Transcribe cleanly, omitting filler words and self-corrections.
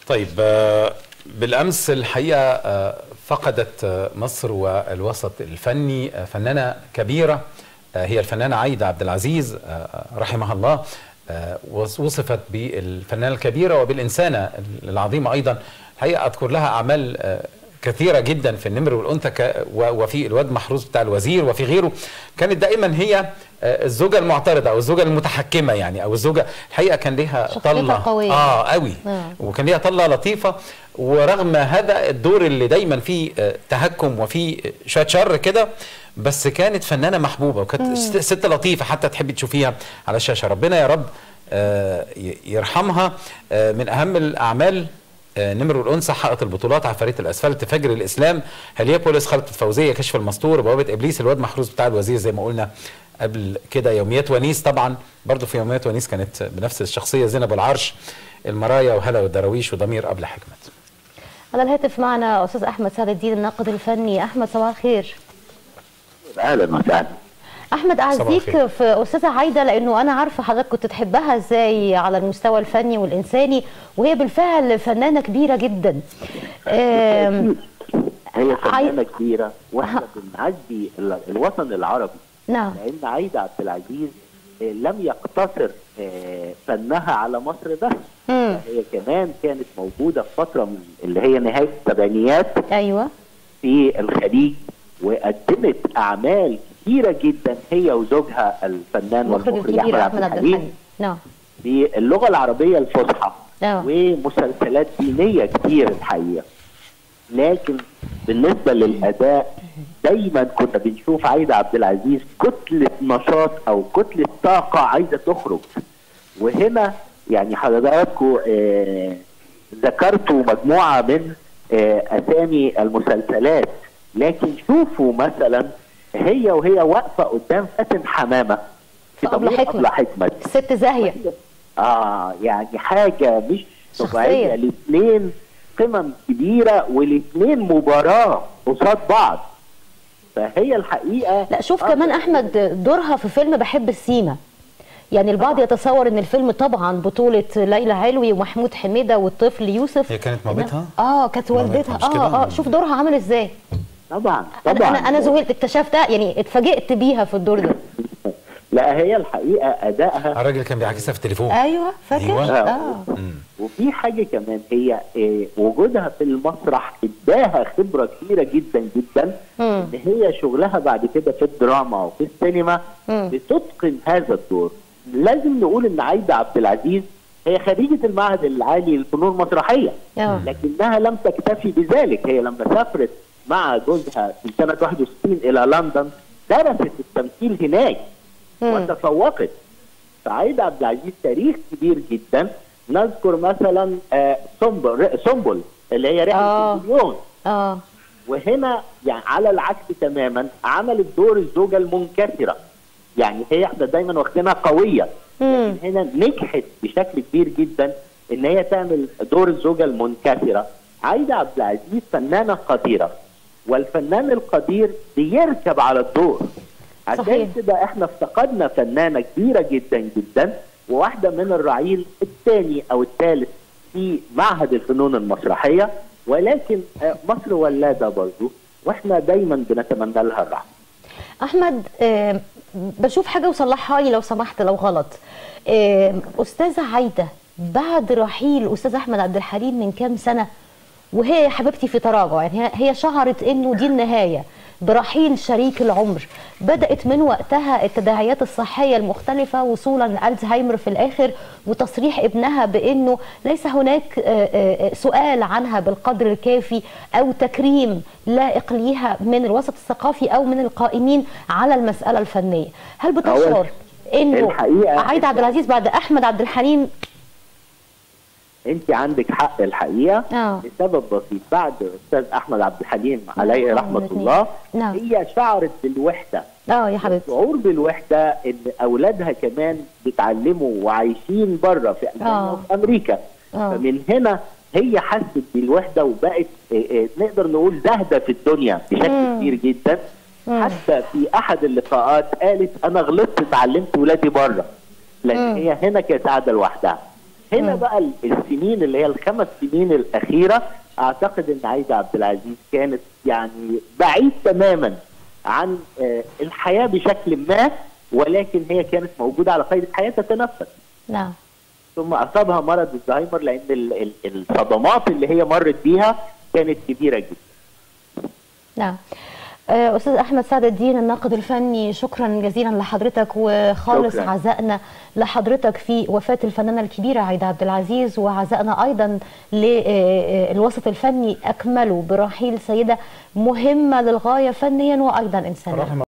طيب، بالأمس الحقيقة فقدت مصر والوسط الفني فنانة كبيرة، هي الفنانة عايدة عبد العزيز رحمها الله. وصفت بالفنانة الكبيرة وبالإنسانة العظيمة أيضا. الحقيقة أذكر لها أعمال كثيرة جدا في النمر والأنثى وفي الواد محروس بتاع الوزير وفي غيره. كانت دائما هي الزوجة المعترضة أو الزوجة المتحكمة، يعني أو الزوجة الحقيقة كان ليها طلة قوية قوي، وكان ليها طلة لطيفة. ورغم هذا الدور اللي دايما فيه تهكم وفيه شوية شر كده، بس كانت فنانة محبوبة وكانت ست لطيفة حتى تحبي تشوفيها على الشاشة. ربنا يا رب يرحمها. من أهم الأعمال نمر والأنثى، حققت البطولات، عفاريت الأسفلت، فجر الإسلام، هليوبوليس، خلطة فوزية، كشف المستور، بوابة إبليس، الواد محروس بتاع الوزير زي ما قلنا قبل كده، يوميات ونيس. طبعا برضو في يوميات ونيس كانت بنفس الشخصية زينب العرش، المرايا، وهلا والدراويش، وضمير قبل حكمت. على الهاتف معنا أستاذ أحمد سعد الدين الناقد الفني. أحمد صباح الخير. أهلا وسهلا. أحمد، أعزيك في أستاذة عايدة لأنه أنا عارفة حضرتك كنت تحبها إزاي على المستوى الفني والإنساني، وهي بالفعل فنانة كبيرة جدا. هي فنانة كبيرة، واحنا بنعزي الوطن العربي. نعم. لأن عايدة عبد العزيز لم يقتصر فنها على مصر بس. هي كمان كانت موجودة في فترة من اللي هي نهاية السبعينيات. أيوة. في الخليج، وقدمت أعمال كثيرة جدا هي وزوجها الفنان والمخرج أحمد عبد الحليم. نعم. باللغة العربية الفصحى. ومسلسلات دينية كتير الحقيقة. لكن بالنسبة للأداء دايما كنا بنشوف عايدة عبد العزيز كتلة نشاط أو كتلة طاقة عايزة تخرج. وهنا يعني حضراتكم ذكرتوا مجموعة من أسامي المسلسلات، لكن شوفوا مثلا هي وهي واقفة قدام فاتن حمامة في أبلة حكمت، الست زاهية. يعني حاجة مش طبيعية. الاثنين قمم كبيرة والاثنين مباراة قصاد بعض. فهي الحقيقة لا شوف كمان أحمد دورها في فيلم بحب السيما. يعني البعض يتصور ان الفيلم طبعا بطولة ليلى علوي ومحمود حميدة والطفل يوسف. هي كانت مامتها؟ كانت والدتها. شوف دورها عامل ازاي. طبعا انا ذهلت، اكتشفتها، يعني اتفاجئت بيها في الدور ده. لا هي الحقيقه ادائها، الراجل كان بيعكسها في التليفون. ايوه فاكر. وفي حاجه كمان، هي وجودها في المسرح اداها خبره كبيره جدا جدا. ان هي شغلها بعد كده في الدراما وفي السينما بتتقن هذا الدور. لازم نقول ان عايدة عبد العزيز هي خريجة المعهد العالي للفنون المسرحية، لكنها لم تكتفي بذلك. هي لما سافرت مع جوزها في سنة 61 إلى لندن درست التمثيل هناك وتفوقت. فعايدة عبد العزيز تاريخ كبير جدا. نذكر مثلا سنبل اللي هي رحلة المليون. وهنا يعني على العكس تماما عملت دور الزوجة المنكسرة. يعني هي احنا دايما واخدينها قويه، لكن هنا نجحت بشكل كبير جدا ان هي تعمل دور الزوجه المنكسره. عايدة عبد العزيز فنانه قديره، والفنان القدير بيركب على الدور. عشان كده احنا افتقدنا فنانه كبيره جدا جدا، وواحده من الرعيل الثاني او الثالث في معهد الفنون المسرحيه. ولكن مصر ولاده برضه، واحنا دايما بنتمنى لها الرحمه. احمد، بشوف حاجه وصلحها لي لو سمحت لو غلط. استاذه عايده بعد رحيل استاذ احمد عبد الحليم من كام سنه، وهي حبيبتي في تراجع، يعني هي شعرت انه دي النهايه برحيل شريك العمر. بدات من وقتها التداعيات الصحيه المختلفه وصولا لالزهايمر في الاخر، وتصريح ابنها بانه ليس هناك سؤال عنها بالقدر الكافي او تكريم لائق ليها من الوسط الثقافي او من القائمين على المساله الفنيه. هل بتشعر انه عايدة عبد العزيز بعد احمد عبد الحليم؟ انت عندك حق الحقيقه. لسبب بسيط، بعد استاذ احمد عبد الحليم عليه رحمه الله هي شعرت بالوحده. يا حبيبتي، شعور بالوحده ان اولادها كمان بيتعلموا وعايشين بره في المانيا وفي امريكا. فمن هنا هي حست بالوحده وبقت نقدر نقول زاهده في الدنيا بشكل كبير جدا. حتى في احد اللقاءات قالت انا غلطت اتعلمت ولادي بره، لان هي هنا كانت قاعده لوحدها. هنا بقى السنين اللي هي ال5 سنين الاخيره، اعتقد ان عايده عبد العزيز كانت يعني بعيد تماما عن الحياه بشكل ما، ولكن هي كانت موجوده على قيد الحياه تتنفس. نعم. ثم اصابها مرض الزهايمر لان الصدمات اللي هي مرت بيها كانت كبيره جدا. نعم. أستاذ أحمد سعد الدين الناقد الفني، شكرا جزيلا لحضرتك، وخالص شكرا. عزائنا لحضرتك في وفاة الفنانة الكبيرة عايدة عبد العزيز، وعزائنا أيضا للوسط الفني أكمله برحيل سيدة مهمة للغاية فنيا وأيضا إنسانيا.